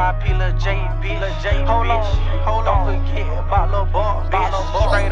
RIP Lil J, bitch. Hold on, don't forget about Lil Buck, bitch. Straight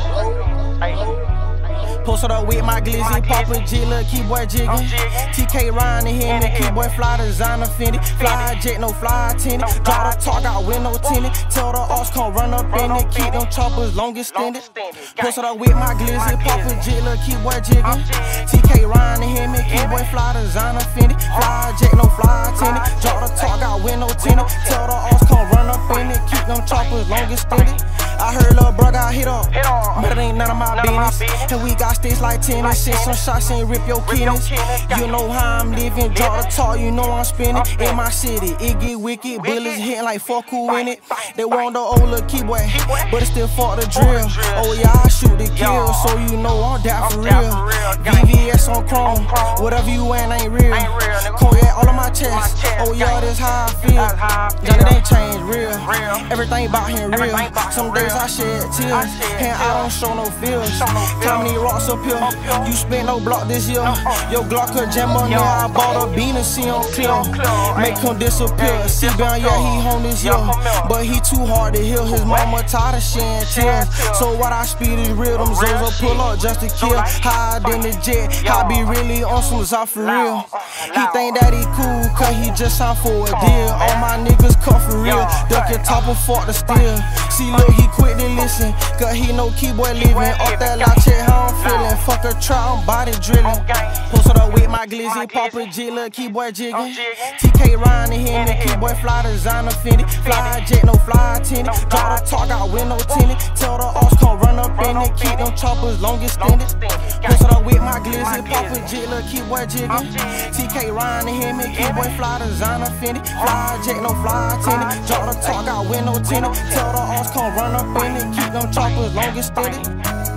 up. Hey. Posted up with my Glizzy, Papa G, Lil KeeBoiiK jiggin'. TK Ryan and him, and KeeBoiiK fly designer Fendi. Fly jet, no fly tinted. Draw the talk out window tinted. Tell the ops come run up in it. Keep them choppers long extended. Posted up with my Glizzy, Papa G, Lil KeeBoiiK jiggin'. TK Ryan and him, and KeeBoiiK fly designer Fendi. Fly jet, no fly tinted. Draw the talk out window tinted. Tell the ops come run up in it. Keep them choppers long extended. I heard lil' bro got hit up, but it ain't none of my business. And we got sticks like tennis, shit, some shots and rip your kidneys. You know how I'm living, draw the talk, you know I'm spinning. In my city, it get wicked, billies hitting like fuck who in it. They want the old lil' KeeBoiiK, but it still fuck the drill. Oh yeah, I shoot the kill, so you know I'm down for real. VVS on chrome, whatever you wearing ain't real. Cognac all on my chest, oh yeah, this how I feel. Johnny ain't changed real, everything about him real. Some days I shed tears, and I don't show no feels. Comedy rocks up here, you spent no block this year. Yo Glock a jam on there, I bought a bean and see him clear. Make him disappear, C-Bound, yeah, he home this year. But he too hard to heal, his mama tired of shedding tears. So what I speed is real, them Zoes pull up just to kill. Hide in the jet, I be really on some Zop for real. He think that he cool, cause he just signed for a deal. All my niggas come for real, duck your top and fought the steel. See look, he quit to listen, cause he know KeeBoiiK living. Off that lot, check how I'm feeling. Fuck a trap, I'm body drilling. Posted up with my Glizzy, Papa G, Lil KeeBoiiK jiggin'. TK Ryan and him, and KeeBoiiK fly designer Fendi. Fly jet, no fly tinted. Draw the talk out window tinted. Tell the ops come run up in it. Keep them choppers long extended. Posted up with my Glizzy, Papa G, Lil KeeBoiiK jiggin'. TK Ryan and him, and KeeBoiiK fly designer Fendi. Fly jet, no fly tinted. Draw the talk out window tinted. Tell the ops come run up in it. Keep them choppers long extended.